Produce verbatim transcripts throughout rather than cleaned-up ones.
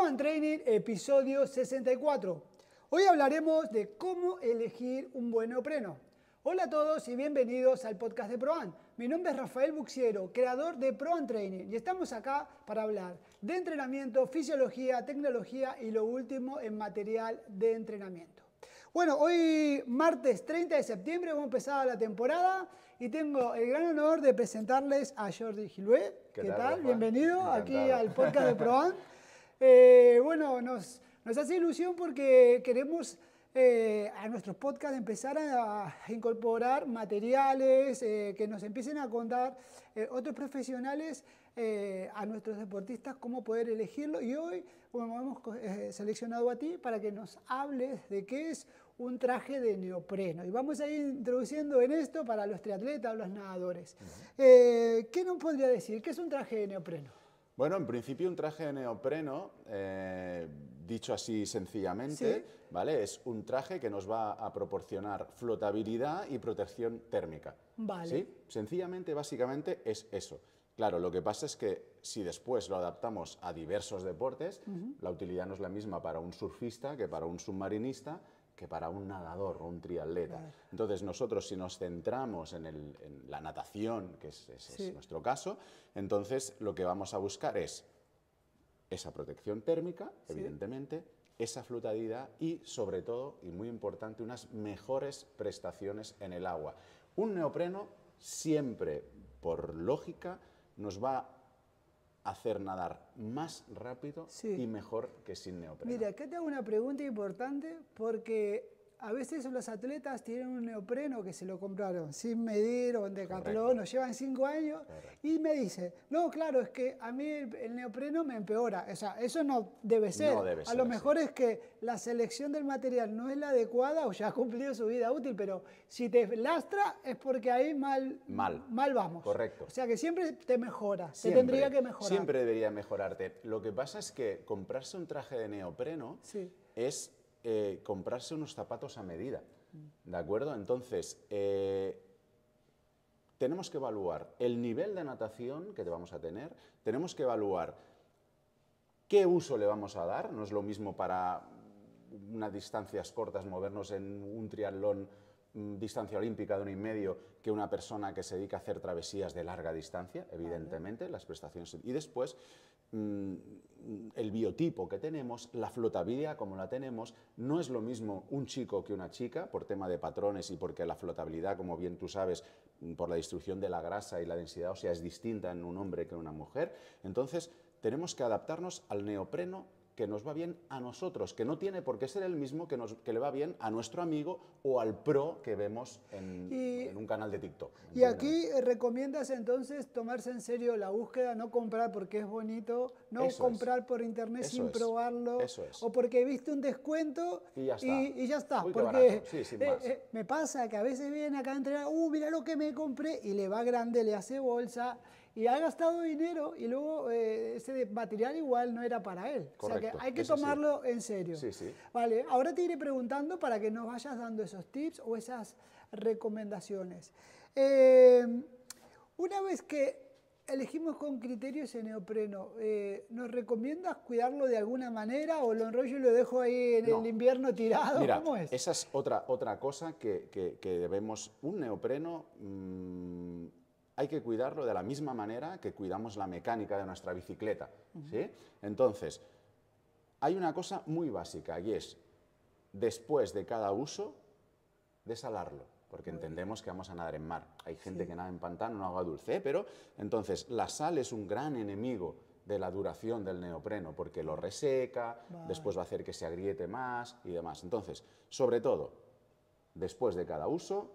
and Training, episodio sesenta y cuatro. Hoy hablaremos de cómo elegir un buen neopreno. Hola a todos y bienvenidos al podcast de ProAn. Mi nombre es Rafael Buxiero, creador de Pro and Training, y estamos acá para hablar de entrenamiento, fisiología, tecnología y lo último en material de entrenamiento. Bueno, hoy martes treinta de septiembre hemos empezado la temporada y tengo el gran honor de presentarles a Jordi Gilbert. ¿Qué, ¿Qué tal? tal? Rafa? Bienvenido Encantado. aquí al podcast de ProAn. Eh, bueno, nos, nos hace ilusión porque queremos eh, a nuestros podcasts empezar a, a incorporar materiales eh, que nos empiecen a contar eh, otros profesionales eh, a nuestros deportistas cómo poder elegirlo. Y hoy bueno, hemos eh, seleccionado a ti para que nos hables de qué es un traje de neopreno. Y vamos a ir introduciendo en esto para los triatletas o los nadadores. Uh-huh. eh, ¿Qué nos podría decir? ¿Qué es un traje de neopreno? Bueno, en principio un traje de neopreno, eh, dicho así sencillamente, ¿sí? ¿Vale? Es un traje que nos va a proporcionar flotabilidad y protección térmica. Vale. ¿Sí? Sencillamente, básicamente, es eso. Claro, lo que pasa es que si después lo adaptamos a diversos deportes, uh-huh. la utilidad no es la misma para un surfista que para un submarinista, que para un nadador o un triatleta. Claro. Entonces nosotros si nos centramos en, el, en la natación, que es, es, sí. es nuestro caso, entonces lo que vamos a buscar es esa protección térmica, sí. evidentemente, esa flotabilidad y sobre todo, y muy importante, unas mejores prestaciones en el agua. Un neopreno siempre, por lógica, nos va a hacer nadar más rápido sí. y mejor que sin neopreno. Mira, acá te hago una pregunta importante porque a veces los atletas tienen un neopreno que se lo compraron sin medir o en Decathlon, nos llevan cinco años. Correcto. Y me dice, no, claro, es que a mí el, el neopreno me empeora. O sea, eso no debe ser. No debe a ser lo así. Mejor es que la selección del material no es la adecuada o ya ha cumplido su vida útil, pero si te lastra es porque ahí mal, mal. mal vamos. Correcto. O sea que siempre te mejora, siempre, te tendría que mejorar. Siempre debería mejorarte. Lo que pasa es que comprarse un traje de neopreno sí. es eh, comprarse unos zapatos a medida, ¿de acuerdo? Entonces, eh, tenemos que evaluar el nivel de natación que te vamos a tener, tenemos que evaluar qué uso le vamos a dar, no es lo mismo para unas distancias cortas movernos en un triatlón distancia olímpica de uno y medio que una persona que se dedica a hacer travesías de larga distancia, evidentemente, vale. Las prestaciones. Y después, mmm, el biotipo que tenemos, la flotabilidad como la tenemos, no es lo mismo un chico que una chica, por tema de patrones y porque la flotabilidad, como bien tú sabes, por la distribución de la grasa y la densidad ósea es distinta en un hombre que en una mujer. Entonces, tenemos que adaptarnos al neopreno que nos va bien a nosotros, que no tiene por qué ser el mismo que, nos, que le va bien a nuestro amigo o al pro que vemos en, y, en un canal de TikTok. Y aquí recomiendas entonces tomarse en serio la búsqueda, no comprar porque es bonito, no Eso comprar es. por internet Eso sin es. probarlo, Eso es. o porque viste un descuento y ya está. Y, y ya está. Uy, porque sí, sin eh, más. Eh, me pasa que a veces vienen acá a entrenar, uh, mira lo que me compré, y le va grande, le hace bolsa, y ha gastado dinero y luego eh, ese material igual no era para él. Correcto. O sea que hay que Eso tomarlo sí. en serio. Sí, sí. Vale, ahora te iré preguntando para que nos vayas dando esos tips o esas recomendaciones. Eh, una vez que elegimos con criterio ese neopreno, eh, ¿nos recomiendas cuidarlo de alguna manera o lo enrollo y lo dejo ahí en no. el invierno tirado? Mira, ¿Cómo es? Esa es otra, otra cosa que, que, que debemos... Un neopreno... Mmm, hay que cuidarlo de la misma manera que cuidamos la mecánica de nuestra bicicleta, uh-huh. ¿sí? Entonces, hay una cosa muy básica y es, después de cada uso, desalarlo, porque uh-huh. entendemos que vamos a nadar en mar. Hay gente sí. que nada en pantano, en agua dulce, ¿eh? Pero entonces la sal es un gran enemigo de la duración del neopreno, porque lo reseca, vale. después va a hacer que se agriete más y demás. Entonces, sobre todo, después de cada uso,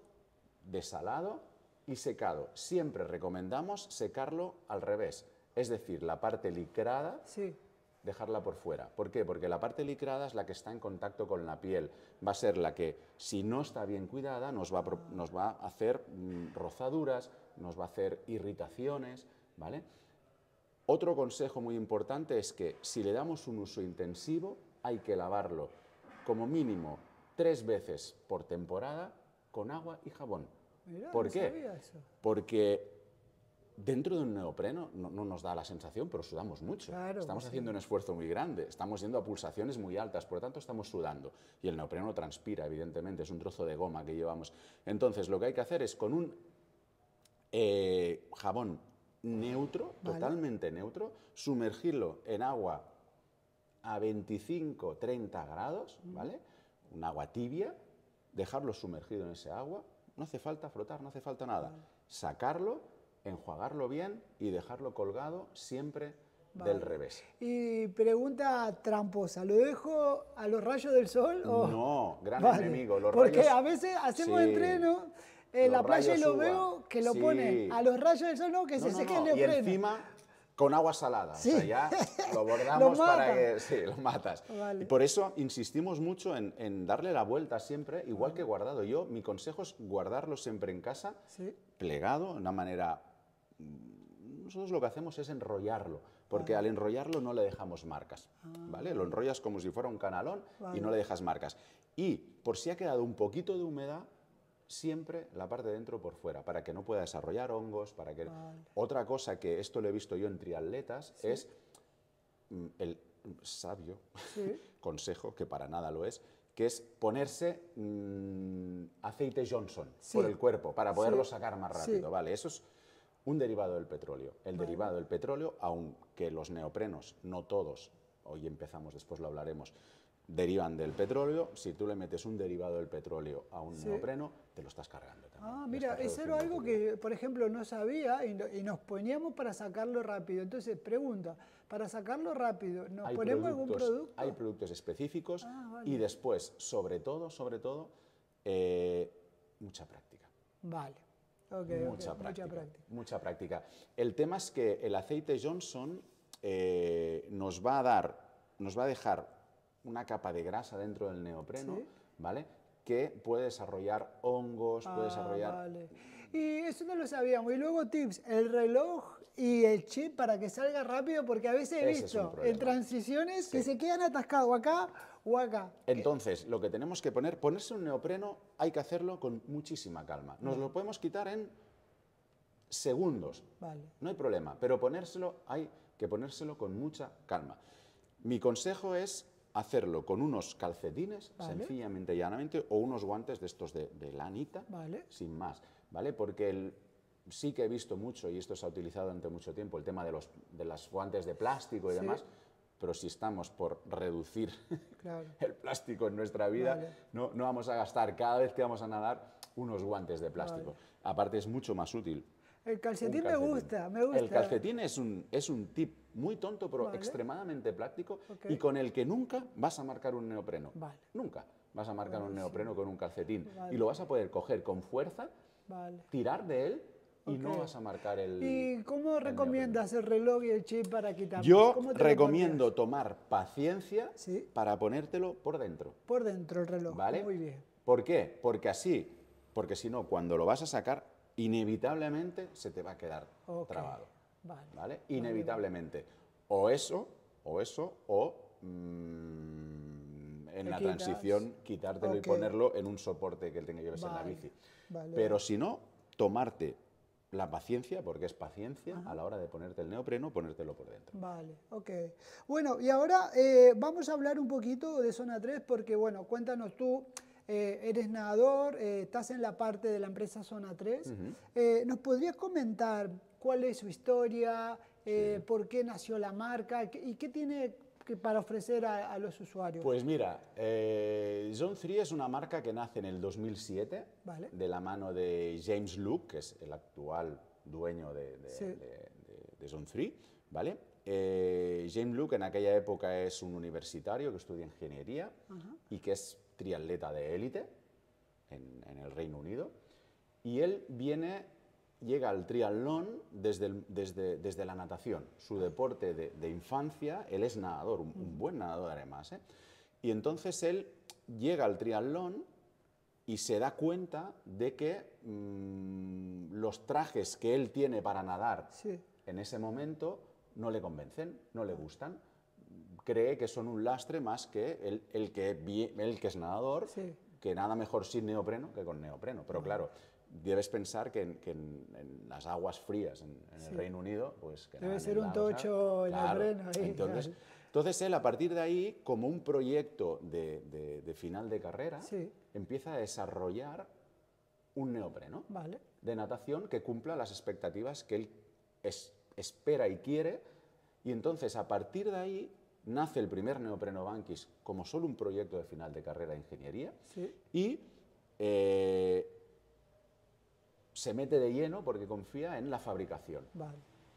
desalado y secado. Siempre recomendamos secarlo al revés, es decir, la parte licrada, sí. dejarla por fuera. ¿Por qué? Porque la parte licrada es la que está en contacto con la piel. Va a ser la que, si no está bien cuidada, nos va a, nos va a hacer mm, rozaduras, nos va a hacer irritaciones, ¿vale? Otro consejo muy importante es que si le damos un uso intensivo, hay que lavarlo como mínimo tres veces por temporada con agua y jabón. Mirá, ¿Por no qué? sabía eso. Porque dentro de un neopreno no, no nos da la sensación, pero sudamos mucho. Claro, estamos sí. haciendo un esfuerzo muy grande, estamos yendo a pulsaciones muy altas, por lo tanto estamos sudando. Y el neopreno transpira, evidentemente, es un trozo de goma que llevamos. Entonces, lo que hay que hacer es con un eh, jabón neutro, Vale. totalmente neutro, sumergirlo en agua a veinticinco treinta grados, ¿vale? Un agua tibia, dejarlo sumergido en ese agua, no hace falta frotar, no hace falta nada. Vale. Sacarlo, enjuagarlo bien y dejarlo colgado siempre Vale. del revés. Y pregunta tramposa, ¿lo dejo a los rayos del sol? O... No, gran Vale. enemigo. Los Porque rayos- a veces hacemos Sí. entreno en Los la playa y rayos lo uva. veo que lo Sí. pone a los rayos del sol, no, que No, se no, seque no. el Y neopreno. encima con agua salada. Sí. O sea, ya lo Lo bordamos para mata. que... Sí, lo matas. Vale. Y por eso insistimos mucho en, en darle la vuelta siempre, igual que guardado. Yo, mi consejo es guardarlo siempre en casa, Sí. plegado, de una manera... Nosotros lo que hacemos es enrollarlo, porque al enrollarlo no le dejamos marcas, ¿vale? Lo enrollas como si fuera un canalón Vale. y no le dejas marcas. Y por si ha quedado un poquito de humedad, siempre la parte de dentro por fuera, para que no pueda desarrollar hongos, para que... Vale. Otra cosa que esto lo he visto yo en triatletas es mm, el sabio Sí. consejo, que para nada lo es, que es ponerse mm, aceite Johnson Sí. por el cuerpo para poderlo Sí. sacar más Sí. rápido. Vale, eso es un derivado del petróleo. El derivado del petróleo, aunque los neoprenos, no todos, hoy empezamos, después lo hablaremos, derivan del petróleo, si tú le metes un derivado del petróleo a un Sí. neopreno, te lo estás cargando también. Ah, Le mira, estás eso era reduciendo algo tu vida. que, por ejemplo, no sabía y, no- y nos poníamos para sacarlo rápido. Entonces, pregunta, para sacarlo rápido, ¿nos Hay ponemos algún productos- producto? Hay productos específicos Ah, vale. y después, sobre todo, sobre todo, eh, mucha práctica. Vale. Ok, ok, Mucha práctica, Mucha práctica. mucha práctica. El tema es que el aceite Johnson eh, nos va a dar, nos va a dejar una capa de grasa dentro del neopreno, Sí. ¿vale? Que puede desarrollar hongos, puede Ah, desarrollar... vale. Y eso no lo sabíamos. Y luego tips, el reloj y el chip para que salga rápido, porque a veces he Ese es un visto en problema. transiciones que Sí. se quedan atascados acá o acá. Entonces, lo que tenemos que poner, ponerse un neopreno, hay que hacerlo con muchísima calma. Nos lo podemos quitar en segundos, Vale. no hay problema, pero ponérselo, hay que ponérselo con mucha calma. Mi consejo es hacerlo con unos calcetines, Vale. sencillamente y llanamente, o unos guantes de estos de, de lanita, Vale. sin más, ¿vale? Porque el- sí que he visto mucho, y esto se ha utilizado durante mucho tiempo, el tema de los de las guantes de plástico y Sí. demás, pero si estamos por reducir Claro. el plástico en nuestra vida, Vale. no, no vamos a gastar cada vez que vamos a nadar unos guantes de plástico. Aparte es mucho más útil. El calcetín, un me calcetín. gusta, me gusta. El calcetín es un, es un tip muy tonto, pero Vale. extremadamente práctico Ok. y con el que nunca vas a marcar un neopreno. Vale. Nunca vas a marcar un neopreno con un calcetín. Vale. Y lo vas a poder coger con fuerza, Vale. tirar de él y Ok. no vas a marcar el... ¿Y cómo el recomiendas el reloj y el chip para quitarlo? Yo ¿Cómo te lo recomiendo tomar paciencia Sí. para ponértelo por dentro. pondrías? Por dentro el reloj. ¿Vale? Muy bien. ¿Por qué? Porque así, porque si no, cuando lo vas a sacar, inevitablemente se te va a quedar Ok. trabado. Vale. ¿Vale? Inevitablemente. O eso, o eso, o mm, en Te la quitas. transición quitártelo Ok. y ponerlo en un soporte que él tenga que llevarse en la Vale. bici. Vale, Pero vale. si no, tomarte la paciencia, porque es paciencia, a la hora de ponerte el neopreno, ponértelo por dentro. Vale, ok. Bueno, y ahora eh, vamos a hablar un poquito de Zona tres porque, bueno, cuéntanos tú, eh, eres nadador, eh, estás en la parte de la empresa Zona tres. Eh, ¿nos podrías comentar cuál es su historia, eh, por qué nació la marca qué- y qué tiene que- para ofrecer a, a los usuarios? Pues mira, eh, Zone tres es una marca que nace en el dos mil siete Vale. de la mano de James Luke, que es el actual dueño de, de, Sí. de- de- de Zone tres, ¿vale? Eh, James Luke en aquella época es un universitario que estudia ingeniería y que es triatleta de élite en, en el Reino Unido. Y él viene, llega al triatlón desde, el- desde, desde la natación, su deporte de, de infancia. Él es nadador, un, un buen nadador además, ¿eh? Y entonces él llega al triatlón y se da cuenta de que mm, los trajes que él tiene para nadar Sí. en ese momento no le convencen, no le gustan. Cree que son un lastre más que el, el que, vi- el que es nadador, Sí. que nada mejor sin neopreno que con neopreno. Pero claro, debes pensar que en, que en, en las aguas frías en, en sí. el Reino Unido, pues que debe nada, ser un lago, tocho en claro. el Reno. Ahí, entonces, claro. entonces él, a partir de ahí, como un proyecto de, de, de final de carrera, sí. empieza a desarrollar un neopreno vale. de natación que cumpla las expectativas que él es, espera y quiere, y entonces a partir de ahí nace el primer neopreno Vanquish como solo un proyecto de final de carrera de ingeniería sí. y eh, se mete de lleno porque confía en la fabricación. Vale.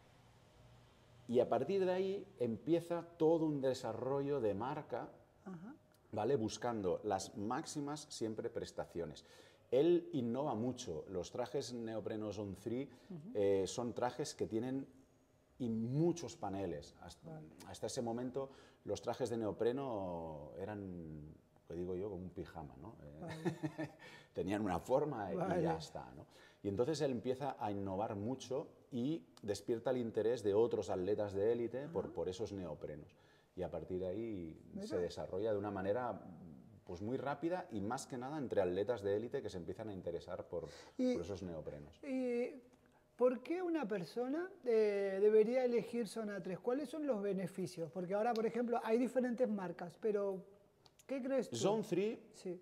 Y a partir de ahí empieza todo un desarrollo de marca, Ajá. ¿vale? Buscando las máximas siempre prestaciones. Él innova mucho. Los trajes neopreno Zone tres uh-huh. eh, son trajes que tienen y muchos paneles. Hasta, vale. hasta ese momento los trajes de neopreno eran, lo digo yo, como un pijama, ¿no? Vale. Tenían una forma vale. y ya está, ¿no? Y entonces él empieza a innovar mucho y despierta el interés de otros atletas de élite por, por esos neoprenos. Y a partir de ahí Mira. se desarrolla de una manera pues muy rápida y más que nada entre atletas de élite que se empiezan a interesar por, y, por esos neoprenos. Y, ¿por qué una persona eh, debería elegir Zona tres? ¿Cuáles son los beneficios? Porque ahora, por ejemplo, hay diferentes marcas, pero ¿qué crees tú? Zone tres, sí.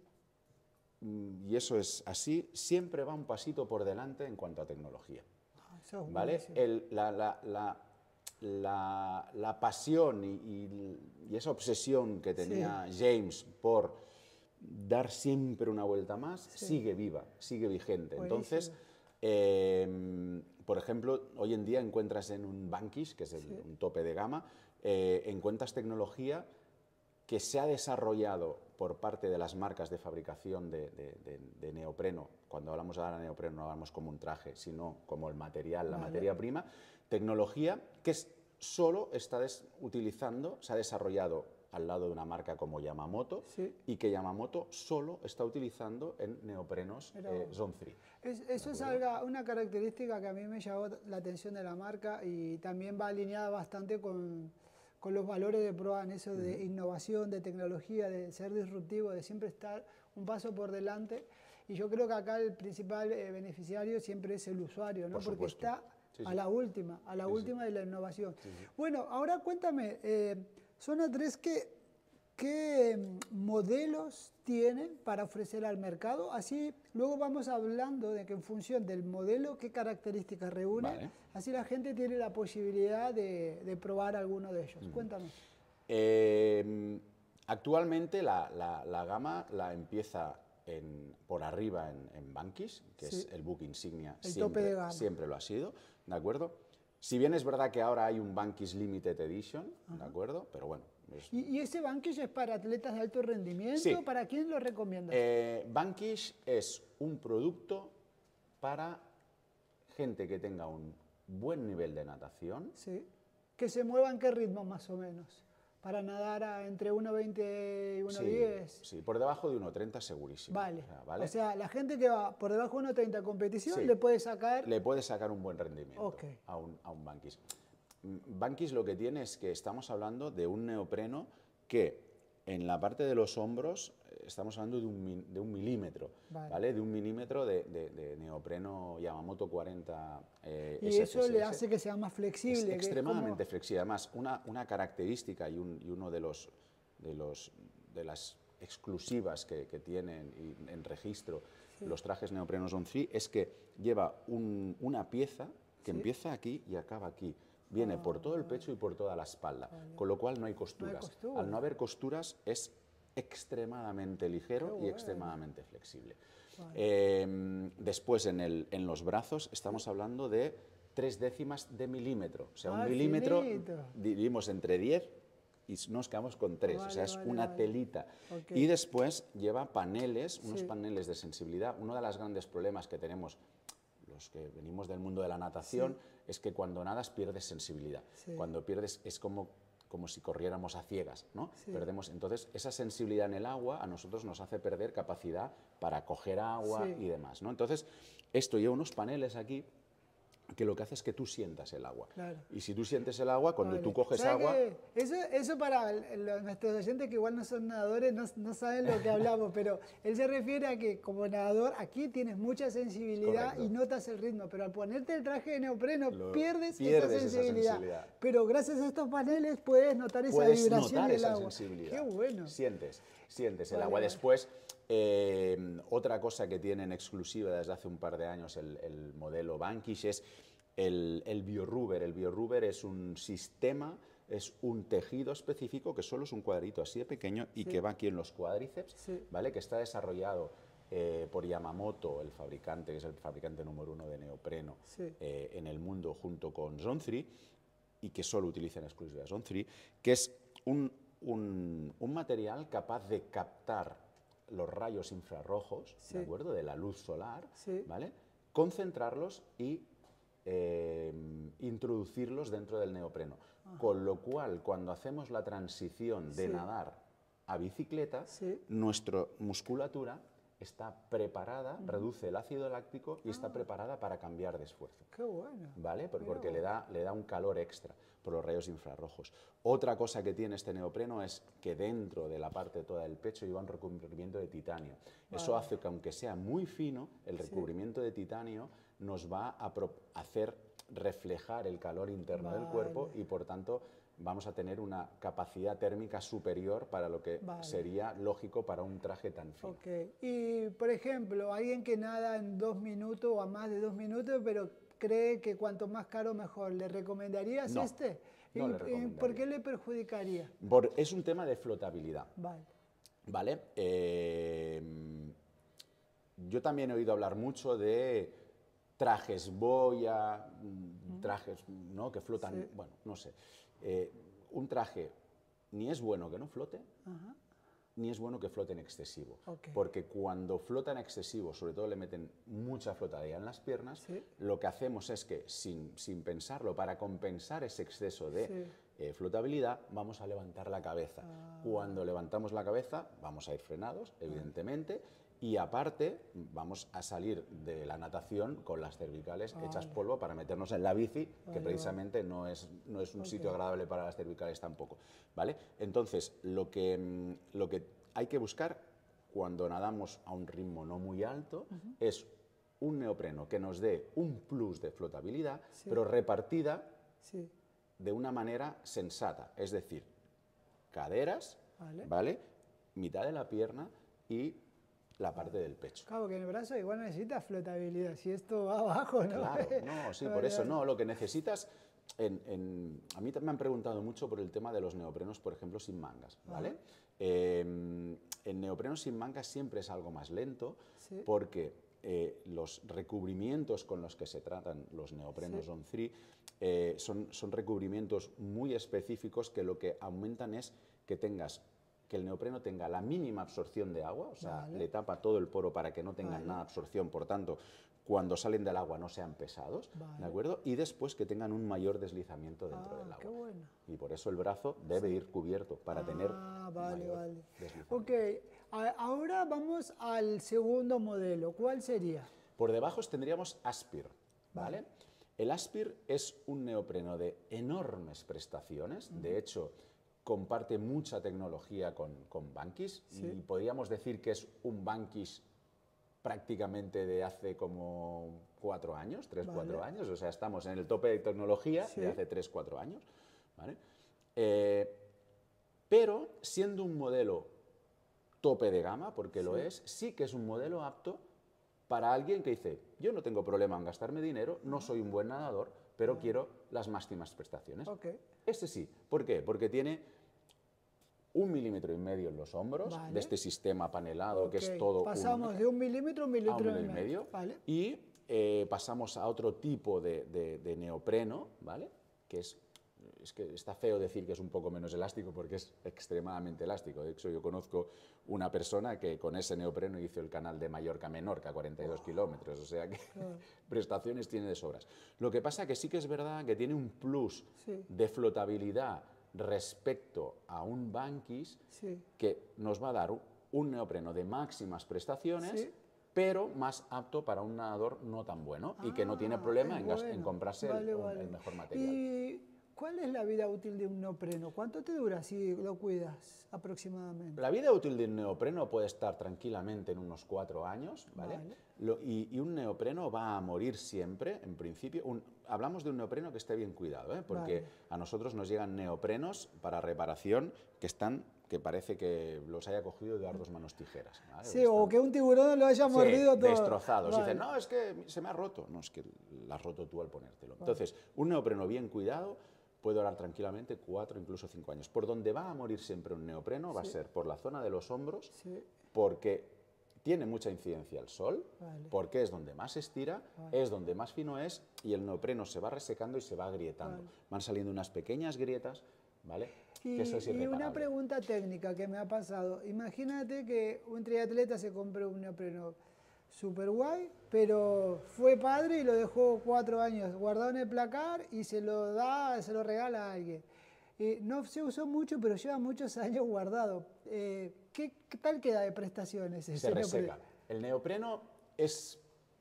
y eso es así, siempre va un pasito por delante en cuanto a tecnología. Ah, eso es ¿Vale? El, la, la, la, la, la pasión y, y, y esa obsesión que tenía sí. James por dar siempre una vuelta más, sí. sigue viva, sigue vigente. Buenísimo. Entonces, eh, por ejemplo, hoy en día encuentras en un Vanquish, que es el, sí. un tope de gama, eh, encuentras tecnología que se ha desarrollado por parte de las marcas de fabricación de, de, de, de neopreno. Cuando hablamos de neopreno no hablamos como un traje, sino como el material, la vale. materia prima. Tecnología que es, solo está des, utilizando, se ha desarrollado al lado de una marca como Yamamoto sí. y que Yamamoto solo está utilizando en neoprenos eh, Zone tres. Es, eso es algo, una característica que a mí me llamó la atención de la marca y también va alineada bastante con, con los valores de Proan, eso de uh-huh. innovación, de tecnología, de ser disruptivo, de siempre estar un paso por delante. Y yo creo que acá el principal eh, beneficiario siempre es el usuario, ¿no? Porque está sí, sí. a la última, a la sí, última sí. de la innovación. Sí, sí. Bueno, ahora cuéntame, eh, Zona tres, ¿qué, ¿qué modelos tienen para ofrecer al mercado? Así luego vamos hablando de que en función del modelo, qué características reúne, vale. así la gente tiene la posibilidad de, de probar alguno de ellos. Mm. Cuéntame. Eh, actualmente la, la, la gama la empieza en, por arriba en, en Vanquish, que sí. es el buque insignia, el siempre, tope de gama. siempre lo ha sido, ¿de acuerdo? Si bien es verdad que ahora hay un Vanquish Limited Edition, Ajá. ¿de acuerdo? Pero bueno. Es... ¿Y, ¿Y ese Vanquish es para atletas de alto rendimiento? Sí. ¿Para quién lo recomiendas? Eh, Vanquish es un producto para gente que tenga un buen nivel de natación. Sí. ¿Que se mueva en qué ritmo más o menos? Para nadar a entre uno veinte y uno diez. Sí, sí, por debajo de uno treinta segurísimo. Vale. O sea, ¿vale? O sea, la gente que va por debajo de uno treinta competición sí. le puede sacar... Le puede sacar un buen rendimiento okay. a un, a un Vanquish. Vanquish lo que tiene es que estamos hablando de un neopreno que en la parte de los hombros estamos hablando de un, de un milímetro, vale. ¿vale? De un milímetro de, de, de neopreno Yamamoto cuarenta eh, Y S F S S. Eso le hace que sea más flexible. Es extremadamente que es como... flexible. Además, una, una característica y, un, y uno de los, de los de las exclusivas que, que tienen en registro sí. los trajes neopreno Zone tres es que lleva un, una pieza que ¿Sí? empieza aquí y acaba aquí. Viene ah, por todo el pecho y por toda la espalda, vale. con lo cual no hay costuras. No hay costura. Al no haber costuras es extremadamente ligero Qué y bueno. extremadamente flexible. Vale. Eh, después en, el, en los brazos estamos hablando de tres décimas de milímetro. O sea, ah, un milímetro finito. dividimos entre diez y nos quedamos con tres. Vale, o sea, es vale, una vale. telita. Okay. Y después lleva paneles, unos sí. paneles de sensibilidad. Uno de los grandes problemas que tenemos los que venimos del mundo de la natación, sí. es que cuando nadas pierdes sensibilidad. Sí. Cuando pierdes es como, como si corriéramos a ciegas, ¿no? Sí. Perdemos. Entonces, esa sensibilidad en el agua a nosotros nos hace perder capacidad para coger agua sí. y demás, ¿no? Entonces, esto lleva unos paneles aquí que lo que hace es que tú sientas el agua. Claro. Y si tú sientes el agua, cuando Vale. tú coges ¿Sabes agua... qué? Eso, eso para los, nuestros oyentes que igual no son nadadores, no, no saben lo que hablamos, pero él se refiere a que como nadador aquí tienes mucha sensibilidad Correcto. y notas el ritmo, pero al ponerte el traje de neopreno Lo- pierdes, pierdes esa, esa sensibilidad. sensibilidad. Pero gracias a estos paneles puedes notar esa Puedes vibración notar del esa agua. sensibilidad. Qué bueno. Sientes, sientes el Vale, agua. vale. Después, eh, otra cosa que tienen exclusiva desde hace un par de años el, el modelo Vanquish es el, el BioRubber. El BioRubber es un sistema, es un tejido específico que solo es un cuadrito así de pequeño y Sí. que va aquí en los cuádriceps, Sí. ¿vale? Que está desarrollado eh, por Yamamoto, el fabricante, que es el fabricante número uno de neopreno Sí. eh, en el mundo, junto con Zone tres, y que solo utiliza en exclusiva Zone tres, que es un, un, un material capaz de captar los rayos infrarrojos, Sí. ¿de acuerdo?, de la luz solar, Sí. ¿vale?, concentrarlos y eh, introducirlos dentro del neopreno. Con lo cual, cuando hacemos la transición de Sí. nadar a bicicleta, Sí. nuestra musculatura está preparada, reduce el ácido láctico y está preparada para cambiar de esfuerzo. Qué bueno. ¿Vale? Por- Mira Porque vos. le da, le da un calor extra por los rayos infrarrojos. Otra cosa que tiene este neopreno es que dentro de la parte toda del pecho lleva un recubrimiento de titanio. Eso Vale. hace que, aunque sea muy fino, el recubrimiento de titanio nos va a pro- hacer reflejar el calor interno del cuerpo Vale. y, por tanto, vamos a tener una capacidad térmica superior para lo que Vale. sería lógico para un traje tan fino. Ok. Y, por ejemplo, alguien que nada en dos minutos o a más de dos minutos, pero cree que cuanto más caro mejor, ¿le recomendarías No, este? no ¿Y, le y por recomendaría. qué le perjudicaría? Por- es un tema de flotabilidad. Vale. ¿Vale? Eh, yo también he oído hablar mucho de trajes boya, mm, trajes, ¿no?, que flotan, Sí. bueno, no sé. Eh, un traje ni es bueno que no flote, Ajá. ni es bueno que flote en excesivo. Ok. Porque cuando flota en excesivo, sobre todo le meten mucha flotadilla en las piernas, Sí. lo que hacemos es que, sin, sin pensarlo, para compensar ese exceso de Sí. eh, flotabilidad, vamos a levantar la cabeza. Ah. Cuando levantamos la cabeza, vamos a ir frenados, evidentemente, y aparte vamos a salir de la natación con las cervicales hechas polvo para meternos en la bici, que Vale, precisamente no es, no es un Ok. sitio agradable para las cervicales tampoco. ¿Vale? Entonces, lo que, mm, lo que hay que buscar cuando nadamos a un ritmo no muy alto es un neopreno que nos dé un plus de flotabilidad, Sí. pero repartida Sí. de una manera sensata, es decir, caderas, Vale. ¿vale?, mitad de la pierna y la parte del pecho. Claro, que en el brazo igual necesita flotabilidad. Si esto va abajo, ¿no? Claro, no, sí, por Vale, eso, vale. no, lo que necesitas, en, en- a mí me han preguntado mucho por el tema de los neoprenos, por ejemplo, sin mangas, ¿vale? Ajá. Eh, el neopreno sin mangas siempre es algo más lento, Sí. porque eh, los recubrimientos con los que se tratan los neoprenos Sí. Zone tres eh, son, son recubrimientos muy específicos que lo que aumentan es que tengas que el neopreno tenga la mínima absorción de agua, o sea, Vale. le tapa todo el poro para que no tengan Vale. nada de absorción, por tanto, cuando salen del agua no sean pesados, Vale. ¿de acuerdo? Y después que tengan un mayor deslizamiento dentro Ah, del qué agua. bueno. Y por eso el brazo debe ir cubierto para tener Ah, vale, mayor vale. deslizamiento. Ok, a- ahora vamos al segundo modelo. ¿Cuál sería? Por debajo tendríamos Aspir, ¿vale? El Aspir es un neopreno de enormes prestaciones, de hecho comparte mucha tecnología con, con Vanquish Sí. y podríamos decir que es un Vanquish prácticamente de hace como cuatro años, tres, Vale. cuatro años, o sea, estamos en el tope de tecnología Sí. de hace tres, cuatro años, ¿vale? Eh, pero siendo un modelo tope de gama, porque lo Sí. es, sí que es un modelo apto para alguien que dice, yo no tengo problema en gastarme dinero, no soy un buen nadador, pero quiero las máximas prestaciones. Ok. Este sí. ¿Por qué? Porque tiene un milímetro y medio en los hombros Vale. de este sistema panelado que Ok. es todo Pasamos uno de un milímetro a un a un milímetro milímetro y y medio. Vale. Y eh, pasamos a otro tipo de, de- de neopreno, ¿vale? Que es, es que está feo decir que es un poco menos elástico porque es extremadamente elástico. De hecho, yo conozco una persona que con ese neopreno hizo el canal de Mallorca a Menorca, cuarenta y dos kilómetros, o sea que prestaciones tiene de sobras. Lo que pasa que sí que es verdad que tiene un plus Sí. de flotabilidad respecto a un Vanquish Sí. que nos va a dar un- un neopreno de máximas prestaciones, Sí. pero más apto para un nadador no tan bueno y que no tiene Ah, problema es en, gas- bueno. en comprarse el- Vale, un- vale. el mejor material. ¿Y cuál es la vida útil de un neopreno? ¿Cuánto te dura si lo cuidas aproximadamente? La vida útil de un neopreno puede estar tranquilamente en unos cuatro años, ¿vale? Vale. Lo- y, y un neopreno va a morir siempre, en principio. Un- hablamos de un neopreno que esté bien cuidado, ¿eh? Porque Vale. a nosotros nos llegan neoprenos para reparación que están, que parece que los haya cogido Eduardo Manos Tijeras, ¿vale? Sí, Están- o que un tiburón lo haya Sí, mordido todo. destrozados. Y Vale. dicen, no, es que se me ha roto. No, es que lo has roto tú al ponértelo. Entonces, un neopreno bien cuidado puede durar tranquilamente cuatro, incluso cinco años. Por donde va a morir siempre un neopreno va a ser por la zona de los hombros, Sí. porque tiene mucha incidencia el sol, Vale. porque es donde más se estira, es donde más fino es, y el neopreno se va resecando y se va agrietando. Van saliendo unas pequeñas grietas, ¿vale? Y, Que eso es y una irreparable. pregunta técnica que me ha pasado. Imagínate que un triatleta se compró un neopreno super guay, pero fue padre y lo dejó cuatro años guardado en el placar y se lo da, se lo regala a alguien. Eh, no se usó mucho, pero lleva muchos años guardado. Eh, ¿qué, qué tal queda de prestaciones ese Se neopreno? reseca. El neopreno es,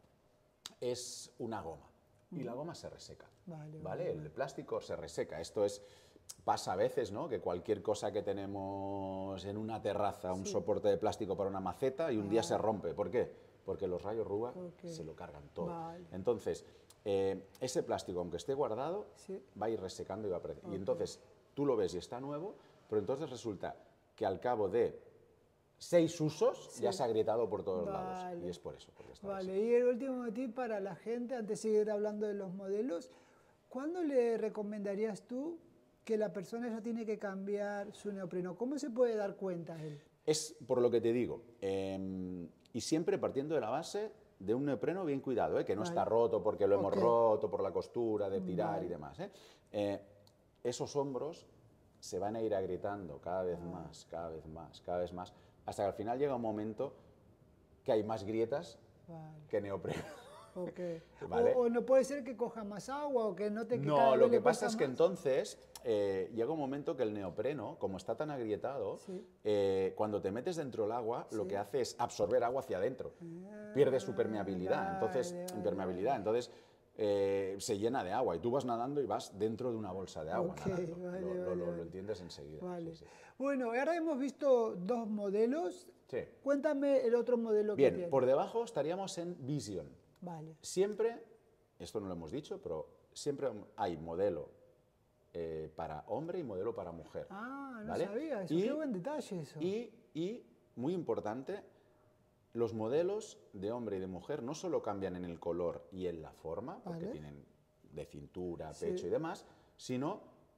es una goma y la goma se reseca. Vale, ¿vale? El plástico se reseca. Esto es, pasa a veces, ¿no? Que cualquier cosa que tenemos en una terraza, un soporte de plástico para una maceta y un día se rompe. ¿Por qué? Porque los rayos R U A Ok. se lo cargan todo. Vale. Entonces, eh, ese plástico, aunque esté guardado, Sí. va a ir resecando y va a apre- Y entonces tú lo ves y está nuevo, pero entonces resulta que al cabo de seis usos ya se ha agrietado por todos lados. Vale. Y es por eso. Porque está Vale, y el último tip para la gente, antes de seguir hablando de los modelos, ¿cuándo le recomendarías tú que la persona ya tiene que cambiar su neopreno? ¿Cómo se puede dar cuenta él? Es por lo que te digo, eh, y siempre partiendo de la base de un neopreno bien cuidado, ¿eh? Que no Vale. está roto porque lo hemos Ok. roto por la costura de tirar Vale. y demás. ¿eh? Eh, esos hombros se van a ir agrietando cada vez más, cada vez más, cada vez más, hasta que al final llega un momento que hay más grietas Vale. que neopreno. Ok. Vale. O, o no puede ser que coja más agua o que note que No, cada lo vez le que pasa cuesta es que más. entonces eh, llega un momento que el neopreno, como está tan agrietado, Sí. eh, cuando te metes dentro del agua, lo que hace es absorber agua hacia adentro. Pierde su permeabilidad, vale, entonces, vale, impermeabilidad. Entonces, eh, se llena de agua y tú vas nadando y vas dentro de una bolsa de agua Ok, nadando. vale, lo, lo- vale, lo- lo vale. entiendes enseguida. Vale. sí, sí. Bueno, ahora hemos visto dos modelos. Sí. Cuéntame el otro modelo que Bien, tiene. por debajo estaríamos en Vision. Vale. Siempre, esto no lo hemos dicho, pero siempre hay modelo eh, para hombre y modelo para mujer. Ah, no ¿vale? sabía eso. Y- Qué buen detalle eso. Y, y, muy importante, los modelos de hombre y de mujer no solo cambian en el color y en la forma, porque Vale. tienen de cintura, Sí. pecho y demás, sino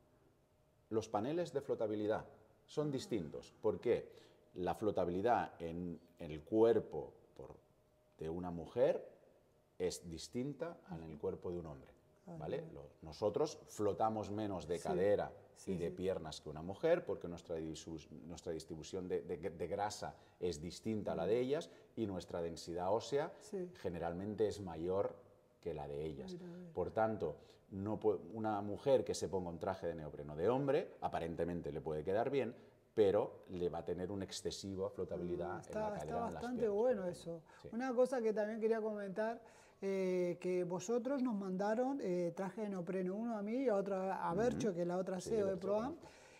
los paneles de flotabilidad son distintos. ¿Por qué? La flotabilidad en el cuerpo por- de una mujer es distinta en el cuerpo de un hombre. ¿vale? Lo- Nosotros flotamos menos de Sí, cadera sí, y de sí. piernas que una mujer, porque nuestra, disu- nuestra distribución de, de- de grasa es distinta a la de ellas y nuestra densidad ósea Sí. generalmente es mayor que la de ellas. Mira, a ver. Por tanto, no pu- una mujer que se ponga un traje de neopreno de hombre, aparentemente le puede quedar bien, pero le va a tener una excesiva flotabilidad en la Está, cadera, está en las bastante piernas. bueno eso. Sí. Una cosa que también quería comentar, eh, que vosotros nos mandaron eh, traje de neopreno, uno a mí y a otro a Bercho, que es la otra Sí, C E O de Bercho, Proam.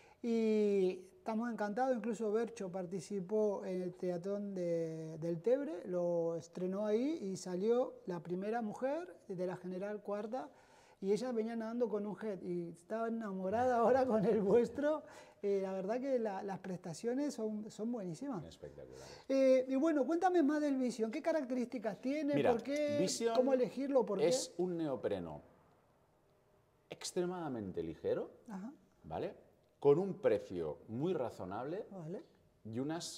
Y estamos encantados, incluso Bercho participó en el triatlón de- del Tebre, lo estrenó ahí y salió la primera mujer de la general cuarta. Y ella venía nadando con un jet y estaba enamorada ahora con el vuestro. Eh, la verdad que la- las prestaciones son, son buenísimas. Espectacular. Eh, y bueno, cuéntame más del Vision. ¿Qué características tiene? Mira, ¿Por qué? Vision ¿Cómo elegirlo? ¿Por es qué? un neopreno extremadamente ligero, Ajá, ¿vale? Con un precio muy razonable vale. y unas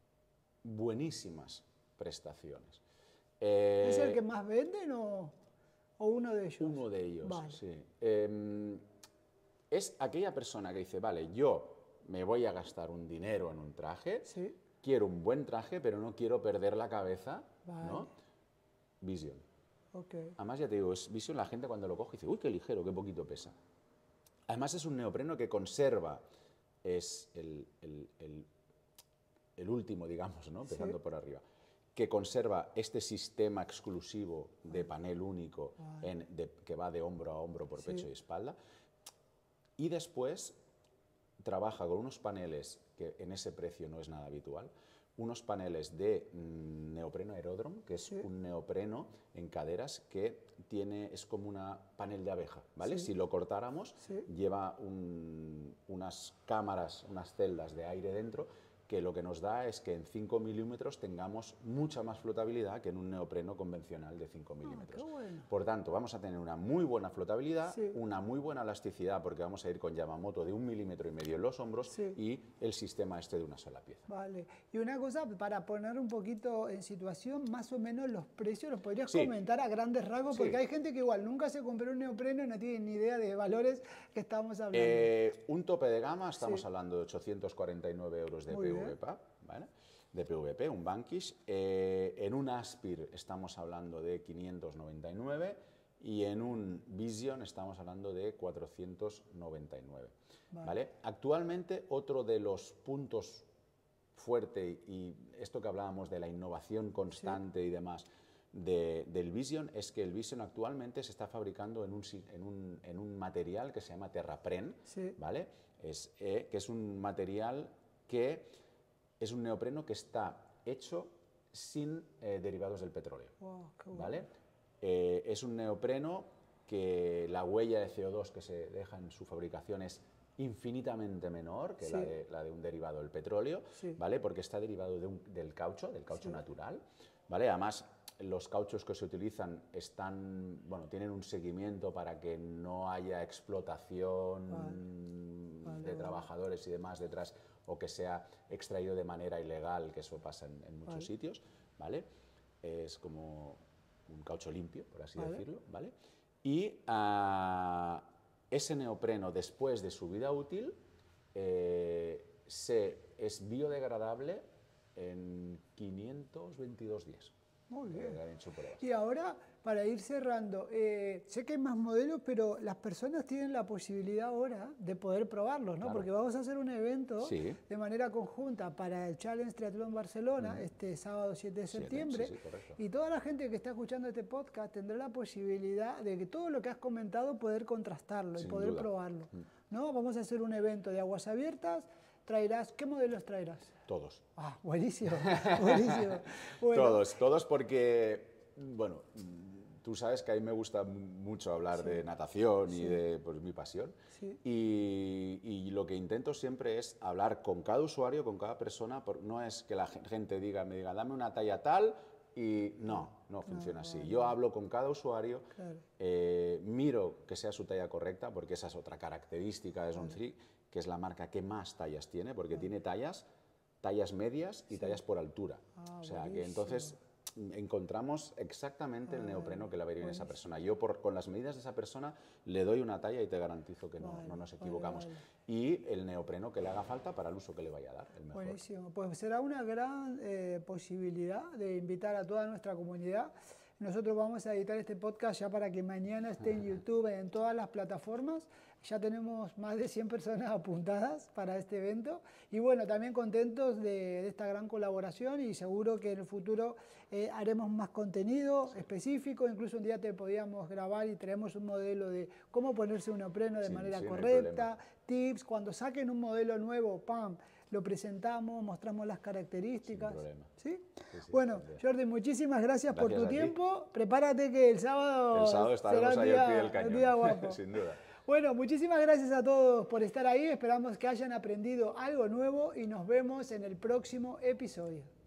buenísimas prestaciones. Eh, ¿Es el que más venden o, o uno de ellos? Uno de ellos, Vale. sí. Eh, es aquella persona que dice, vale, yo me voy a gastar un dinero en un traje, Sí, quiero un buen traje, pero no quiero perder la cabeza, ¿no? Vale. Vision. ok. Además, ya te digo, es Vision, la gente cuando lo coge dice, uy, qué ligero, qué poquito pesa. Además, es un neopreno que conserva, es el, el- el- el último, digamos, ¿no? Empezando Sí. por arriba, que conserva este sistema exclusivo de panel único en, de, que va de hombro a hombro por pecho Sí. y espalda. Y después trabaja con unos paneles que en ese precio no es nada habitual, unos paneles de mm, neopreno aeródromo, que es Sí. un neopreno en caderas que tiene, es como una panel de abeja, ¿vale? Sí. Si lo cortáramos, Sí. lleva un- unas cámaras, unas celdas de aire dentro, que lo que nos da es que en cinco milímetros tengamos mucha más flotabilidad que en un neopreno convencional de cinco milímetros. qué bueno. Por tanto, vamos a tener una muy buena flotabilidad, Sí. una muy buena elasticidad, porque vamos a ir con Yamamoto de un milímetro y medio en los hombros Sí. y el sistema este de una sola pieza. Vale. Y una cosa, para poner un poquito en situación, más o menos los precios, ¿los podrías Sí. comentar a grandes rasgos? Sí. Porque hay gente que igual nunca se compró un neopreno y no tiene ni idea de valores que estamos hablando. Eh, un tope de gama, estamos Sí. hablando de ochocientos cuarenta y nueve euros de Muy bien. P V P, ¿vale? De P V P, un Vanquish. Eh, en un Aspir estamos hablando de quinientos noventa y nueve y en un Vision estamos hablando de cuatrocientos noventa y nueve. Vale. ¿Vale? Actualmente, otro de los puntos fuerte y esto que hablábamos de la innovación constante y demás de- del Vision es que el Vision actualmente se está fabricando en un, si- en un, en un material que se llama Terrapren, Sí. ¿vale? Es, eh, que es un material que es un neopreno que está hecho sin eh, derivados del petróleo, Wow, qué bueno. ¿vale? Eh, es un neopreno que la huella de C O dos que se deja en su fabricación es infinitamente menor que la, Sí. de, la de un derivado del petróleo, Sí. ¿vale? Porque está derivado de un- del caucho, del caucho Sí. natural, ¿vale? Además, los cauchos que se utilizan están, bueno, tienen un seguimiento para que no haya explotación Vale. Vale, de vale. trabajadores y demás detrás o que sea extraído de manera ilegal, que eso pasa en, en muchos Vale. sitios, ¿vale? Es como un caucho limpio, por así Vale. decirlo, ¿vale? Y ah, ese neopreno, después de su vida útil, eh, se, es biodegradable en quinientos veintidós días. Muy bien. Eh, han hecho pruebas. Y ahora, para ir cerrando, eh, sé que hay más modelos, pero las personas tienen la posibilidad ahora de poder probarlos, ¿no? Claro. Porque vamos a hacer un evento Sí. de manera conjunta para el Challenge Triatlón Barcelona, este sábado siete de Siete, septiembre. sí, sí, correcto. Y toda la gente que está escuchando este podcast tendrá la posibilidad de que todo lo que has comentado poder contrastarlo y Sin poder duda. probarlo, ¿no? Vamos a hacer un evento de aguas abiertas. Traerás, ¿qué modelos traerás? Todos. Ah, buenísimo, buenísimo. Bueno, Todos, todos porque, bueno, mm, tú sabes que a mí me gusta m- mucho hablar de natación y de pues, mi pasión. Sí. Y, y lo que intento siempre es hablar con cada usuario, con cada persona. por- No es que la gen- gente diga, me diga, dame una talla tal y no, no funciona así. Yo hablo con cada usuario, Claro. eh, miro que sea su talla correcta, porque esa es otra característica de Zone tres, que es la marca que más tallas tiene, porque tiene tallas, tallas medias y tallas por altura. Ah, o sea, que buenísimo. entonces mm, encontramos exactamente el neopreno que le va a ir bien a esa persona. Yo, por, con las medidas de esa persona, le doy una talla y te garantizo que no, Vale, no nos vale, equivocamos. vale. Y el neopreno que le haga falta para el uso que le vaya a dar, el mejor. Buenísimo. Pues será una gran eh, posibilidad de invitar a toda nuestra comunidad. Nosotros vamos a editar este podcast ya para que mañana esté en YouTube, en todas las plataformas. Ya tenemos más de cien personas apuntadas para este evento. Y bueno, también contentos de, de esta gran colaboración y seguro que en el futuro eh, haremos más contenido específico. Incluso un día te podíamos grabar y traemos un modelo de cómo ponerse un neopreno de Sí, manera sí, no hay correcta, tips. Cuando saquen un modelo nuevo, ¡pam!, lo presentamos, mostramos las características. Sin problema. ¿Sí? Sí, sí, Bueno, sin duda. Jordi, muchísimas gracias, por Gracias tu a ti. tiempo. Prepárate que el sábado, El sábado estaremos será un ahí día, al pie del cañón. un día guapo. Sin duda. Bueno, muchísimas gracias a todos por estar ahí. Esperamos que hayan aprendido algo nuevo y nos vemos en el próximo episodio.